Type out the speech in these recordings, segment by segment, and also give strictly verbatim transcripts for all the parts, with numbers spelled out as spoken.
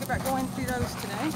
about going through those today.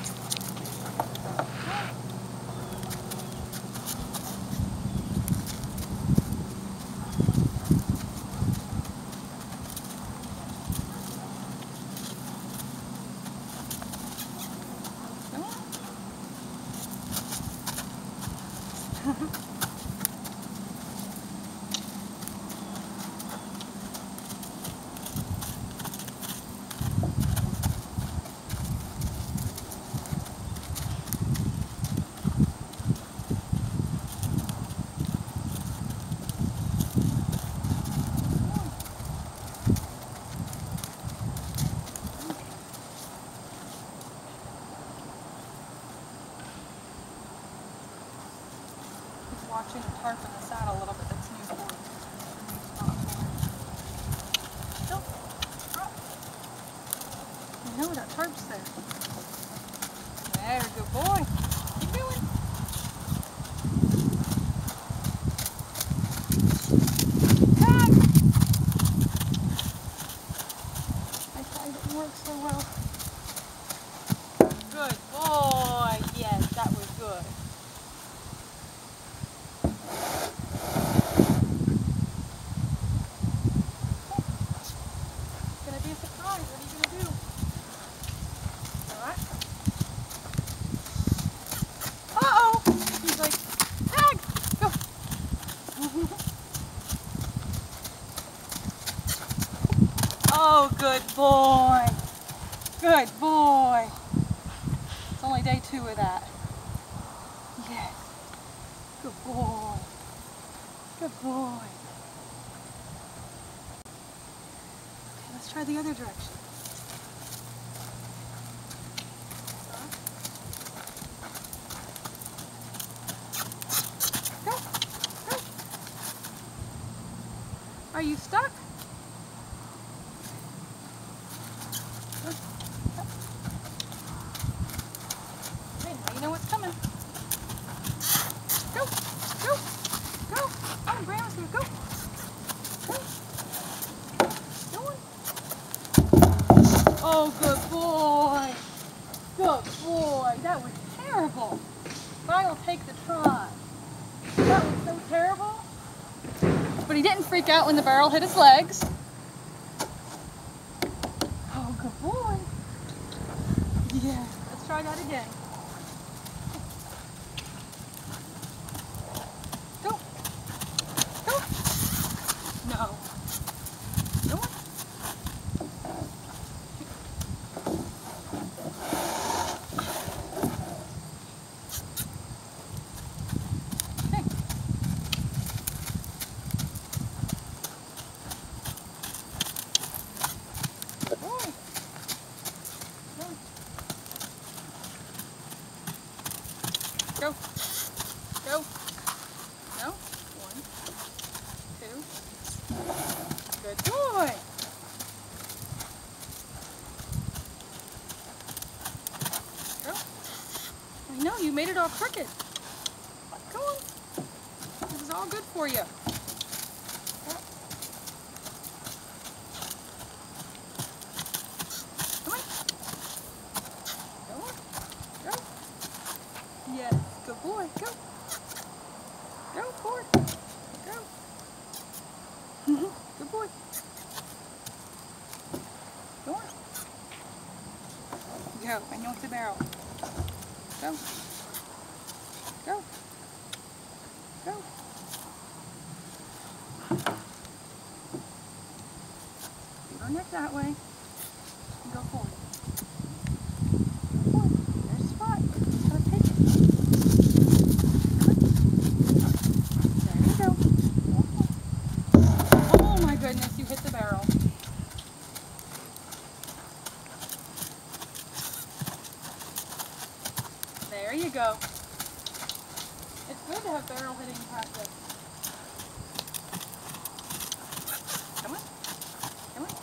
Watching the tarp in the saddle a little bit. That's new for new spot for it. Go. Up. You know that tarp's there. There, good boy. Keep going. Tag. I tried, it didn't work so well. Good boy. Yes, that was good. Oh, good boy. Good boy. It's only day two of that. Yes. Good boy. Good boy. Okay, let's try the other direction. Go. Go. Are you stuck? You know what's coming. Go, go, go. Oh, Grandma's here. Go, go. Go on. Oh, good boy. Good boy. That was terrible. But I will take the try. That was so terrible. But he didn't freak out when the barrel hit his legs. Oh, good boy. Yeah. Let's try that again. No. Go on. Okay. Good boy. Go. Go. No. One. Two. Good boy. Go. I know, you made it all crooked. Go on. This is all good for you. Go. Come on. Go on. Go. Yes. Good boy. Go. Go forward. Go. Good boy. Go on. Go. I know it's a barrel. Go. Go. Go. Leave our neck that way. And go forward. Good boy. There's a spot. Just gotta take it. There you go. Oh my goodness, you hit the barrel. There you go. It's good to have barrel hitting practice. Come on. Come on.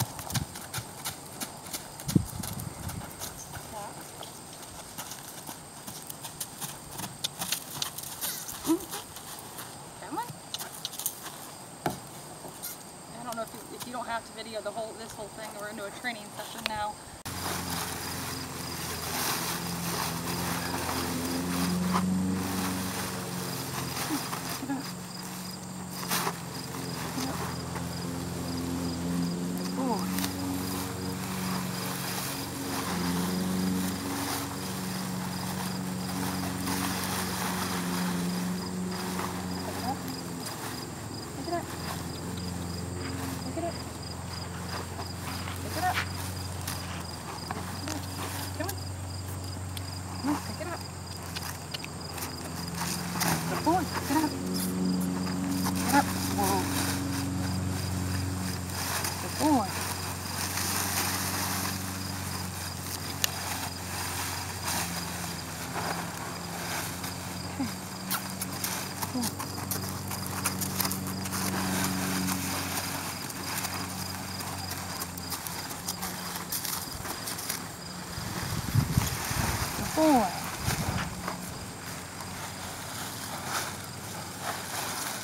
Come on. I don't know if you, if you don't have to video the whole this whole thing. We're into a training session now. boy.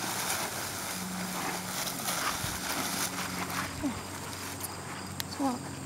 Let's walk.